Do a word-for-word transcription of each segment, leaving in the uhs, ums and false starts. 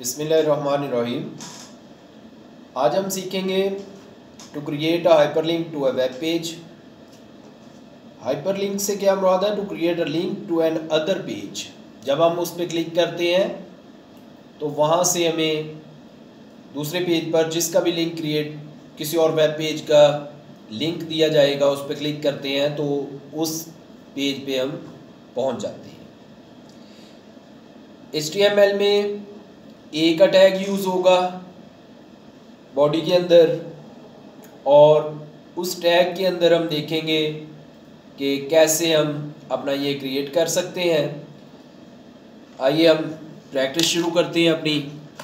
बिस्मिल्लाहिर्रहमानिर्रहीम। आज हम सीखेंगे to create a hyperlink to a web page. Hyperlink से क्या मुराद है? To create a link to another page. जब हम उस पर क्लिक करते हैं तो वहाँ से हमें दूसरे पेज पर जिसका भी लिंक क्रिएट किसी और वेब पेज का लिंक दिया जाएगा, उस पर क्लिक करते हैं तो उस पेज पे हम पहुँच जाते हैं। एच टी एम एल में ए का टैग यूज़ होगा बॉडी के अंदर, और उस टैग के अंदर हम देखेंगे कि कैसे हम अपना ये क्रिएट कर सकते हैं। आइए हम प्रैक्टिस शुरू करते हैं अपनी।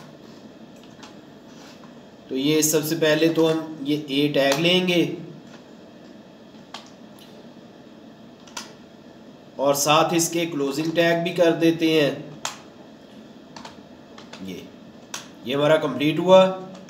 तो ये सबसे पहले तो हम ये ए टैग लेंगे और साथ इसके क्लोजिंग टैग भी कर देते हैं। ये ये हमारा कंप्लीट हुआ।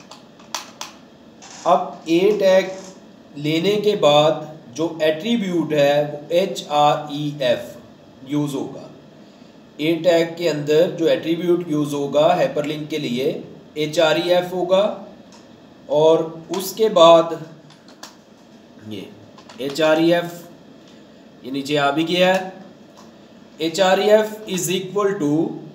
अब ए टैग लेने के बाद जो एट्रीब्यूट है वो H R E F use होगा। ए टैग के अंदर जो एट्रीब्यूट यूज़ होगा हाइपरलिंक के लिए एच आर ई एफ होगा, और उसके बाद ये एच आर ई एफ ये नीचे आ भी गया है। H R E F is equal to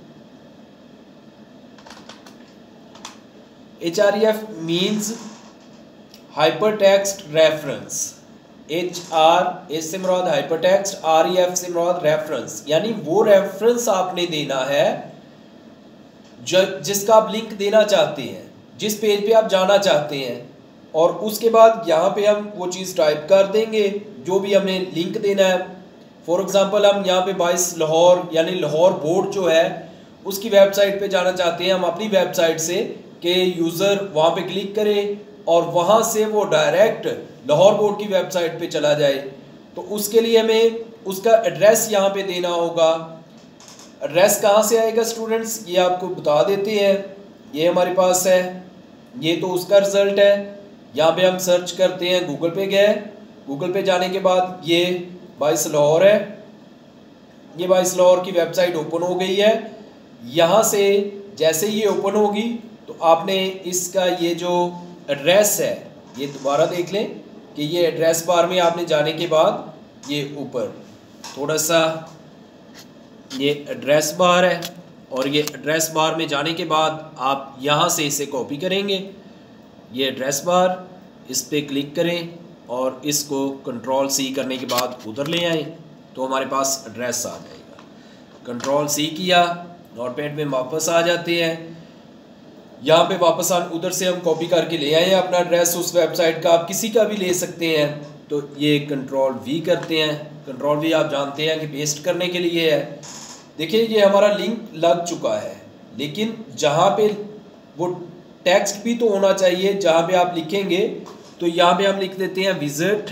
H R E F means hypertext reference. H R H से मुराद हाइपरटेक्स्ट, आर ई एफ से मुराद रेफरेंस, यानी वो रेफरेंस आपने देना है जो जिसका आप लिंक देना चाहते हैं, जिस पेज पे आप जाना चाहते हैं, और उसके बाद यहाँ पे हम वो चीज़ टाइप कर देंगे जो भी हमने लिंक देना है। फॉर एग्जांपल हम यहाँ पे बाईस लाहौर यानी लाहौर बोर्ड जो है उसकी वेबसाइट पे जाना चाहते हैं हम अपनी वेबसाइट से, कि यूज़र वहाँ पे क्लिक करे और वहाँ से वो डायरेक्ट लाहौर बोर्ड की वेबसाइट पे चला जाए। तो उसके लिए हमें उसका एड्रेस यहाँ पे देना होगा। एड्रेस कहाँ से आएगा स्टूडेंट्स, ये आपको बता देते हैं। ये हमारे पास है, ये तो उसका रिज़ल्ट है। यहाँ पे हम सर्च करते हैं, गूगल पे गए, गूगल पे जाने के बाद ये बाईस लाहौर है, ये बाईस लाहौर की वेबसाइट ओपन हो गई है। यहाँ से जैसे ये ओपन होगी तो आपने इसका ये जो एड्रेस है ये दोबारा देख लें कि ये एड्रेस बार में आपने जाने के बाद ये ऊपर थोड़ा सा ये एड्रेस बार है, और ये एड्रेस बार में जाने के बाद आप यहाँ से इसे कॉपी करेंगे। ये एड्रेस बार, इस पर क्लिक करें और इसको कंट्रोल सी करने के बाद उधर ले आएँ तो हमारे पास एड्रेस आ जाएगा। कंट्रोल सी किया, नोटपैड में वापस आ जाते हैं। यहाँ पे वापस आ उधर से हम कॉपी करके ले आए हैं अपना एड्रेस उस वेबसाइट का, आप किसी का भी ले सकते हैं। तो ये कंट्रोल वी करते हैं। कंट्रोल वी आप जानते हैं कि पेस्ट करने के लिए है। देखिए ये हमारा लिंक लग चुका है, लेकिन जहाँ पे वो टेक्स्ट भी तो होना चाहिए जहाँ पे आप लिखेंगे। तो यहाँ पे हम लिख देते हैं विजिट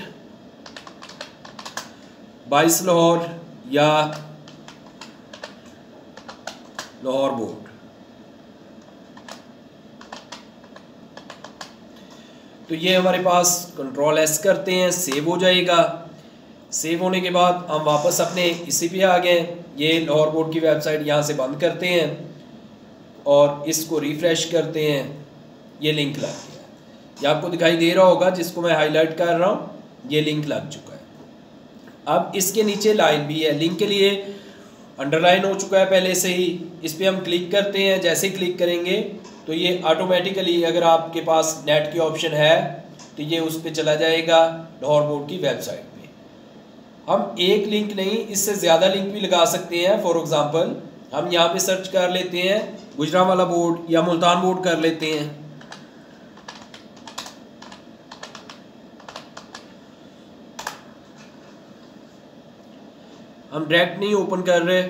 बाईस लाहौर या लाहौर बोर्ड। तो ये हमारे पास कंट्रोल एस करते हैं, सेव हो जाएगा। सेव होने के बाद हम वापस अपने इसी पे आ गए। ये लाहौर बोर्ड की वेबसाइट यहाँ से बंद करते हैं और इसको रिफ्रेश करते हैं। ये लिंक लग गया, ये आपको दिखाई दे रहा होगा जिसको मैं हाईलाइट कर रहा हूँ, ये लिंक लग चुका है। अब इसके नीचे लाइन भी है, लिंक के लिए अंडरलाइन हो चुका है पहले से ही। इस पर हम क्लिक करते हैं। जैसे ही क्लिक करेंगे तो ये ऑटोमेटिकली, अगर आपके पास नेट की ऑप्शन है तो ये उस पर चला जाएगा लाहौर बोर्ड की वेबसाइट पे। हम एक लिंक नहीं, इससे ज़्यादा लिंक भी लगा सकते हैं। फॉर एग्जांपल हम यहाँ पे सर्च कर लेते हैं गुजरांवाला बोर्ड या मुल्तान बोर्ड कर लेते हैं। हम डायरेक्ट नहीं ओपन कर रहे,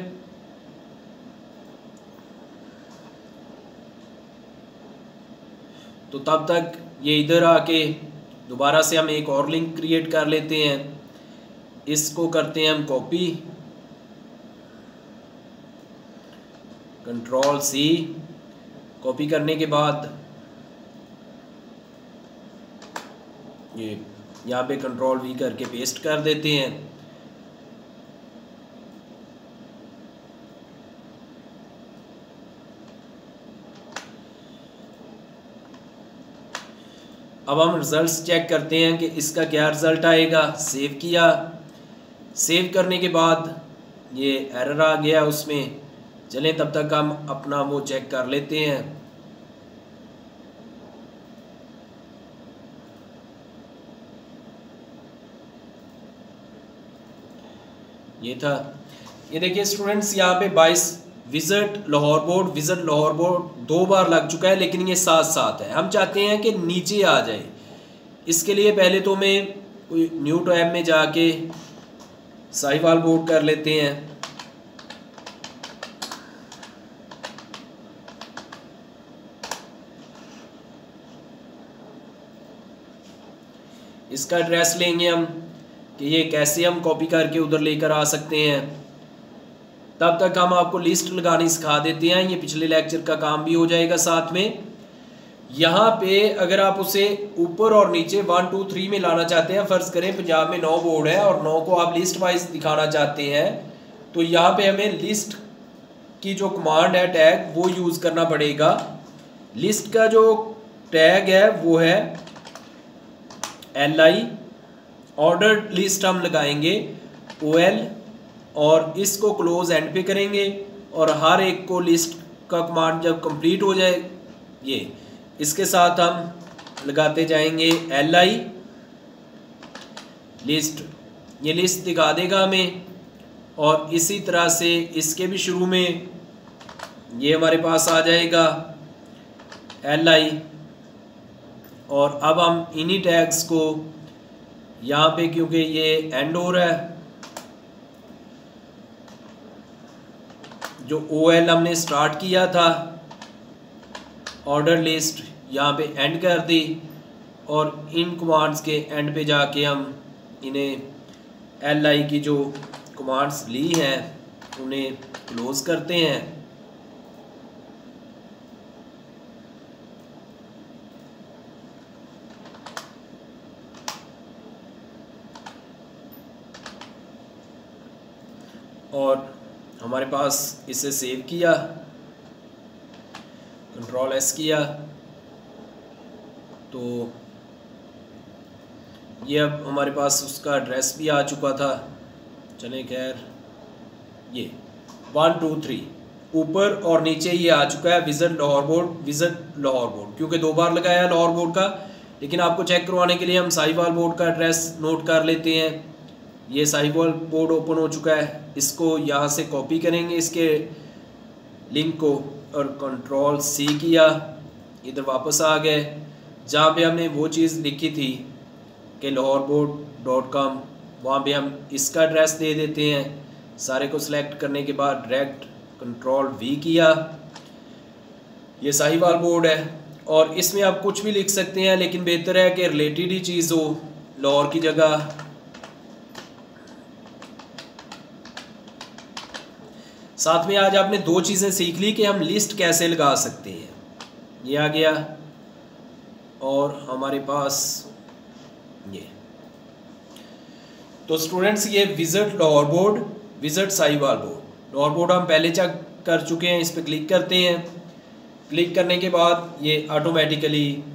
तो तब तक ये इधर आके दोबारा से हम एक और लिंक क्रिएट कर लेते हैं। इसको करते हैं हम कॉपी, कंट्रोल सी, कॉपी करने के बाद ये यहाँ पे कंट्रोल वी करके पेस्ट कर देते हैं। अब हम रिजल्ट्स चेक करते हैं कि इसका क्या रिज़ल्ट आएगा। सेव किया, सेव करने के बाद ये एरर आ गया उसमें। चलें तब तक हम अपना वो चेक कर लेते हैं। ये था, ये देखिए स्टूडेंट्स, यहाँ पे बाईस visit Lahore board visit Lahore board दो बार लग चुका है, लेकिन ये साथ साथ है। हम चाहते हैं कि नीचे आ जाए। इसके लिए पहले तो मैं कोई न्यू टैब में जाके साहिवाल बोर्ड कर लेते हैं। इसका एड्रेस लेंगे हम कि ये कैसे हम कॉपी करके उधर लेकर आ सकते हैं। तब तक हम आपको लिस्ट लगानी सिखा देते हैं। ये पिछले लेक्चर का काम भी हो जाएगा साथ में। यहाँ पे अगर आप उसे ऊपर और नीचे वन टू थ्री में लाना चाहते हैं, फ़र्ज़ करें पंजाब में नौ बोर्ड है और नौ को आप लिस्ट वाइज दिखाना चाहते हैं, तो यहाँ पे हमें लिस्ट की जो कमांड है टैग वो यूज़ करना पड़ेगा। लिस्ट का जो टैग है वो है एल आई, ऑर्डर लिस्ट हम लगाएंगे ओ एल और इसको क्लोज एंड पे करेंगे और हर एक को लिस्ट का कमांड जब कंप्लीट हो जाए ये इसके साथ हम लगाते जाएंगे एल आई लिस्ट। ये लिस्ट दिखा देगा हमें। और इसी तरह से इसके भी शुरू में ये हमारे पास आ जाएगा एल आई। और अब हम इन्हीं टैग्स को यहाँ पे, क्योंकि ये एंड हो रहा है, जो ओ एल हमने स्टार्ट किया था ऑर्डर लिस्ट, यहाँ पे एंड कर दी और इन कमांड्स के एंड पे जाके हम इन्हें एल आई की जो कमांड्स ली हैं उन्हें क्लोज करते हैं। और हमारे पास इसे सेव किया, कंट्रोल एस किया, तो ये अब हमारे पास उसका एड्रेस भी आ चुका था। चलें खैर, ये वन टू थ्री ऊपर और नीचे ये आ चुका है visit Lahore board visit Lahore board, क्योंकि दो बार लगाया लाहौर बोर्ड का। लेकिन आपको चेक करवाने के लिए हम साहिवाल बोर्ड का एड्रेस नोट कर लेते हैं। ये साहिवाल बोर्ड ओपन हो चुका है। इसको यहाँ से कॉपी करेंगे इसके लिंक को और कंट्रोल सी किया, इधर वापस आ गए जहाँ पे हमने वो चीज़ लिखी थी कि लाहौर बोर्ड डॉट कॉम, वहाँ पे हम इसका एड्रेस दे देते हैं। सारे को सिलेक्ट करने के बाद डायरेक्ट कंट्रोल वी किया, ये साहिवाल बोर्ड है। और इसमें आप कुछ भी लिख सकते हैं, लेकिन बेहतर है कि रिलेटेड ही चीज़ हो लाहौर की जगह। साथ में आज आपने दो चीज़ें सीख ली कि हम लिस्ट कैसे लगा सकते हैं। ये आ गया और हमारे पास ये, तो स्टूडेंट्स ये visit Lahore board visit Sahiwal board, Lahore board हम पहले चेक कर चुके हैं। इस पर क्लिक करते हैं। क्लिक करने के बाद ये ऑटोमेटिकली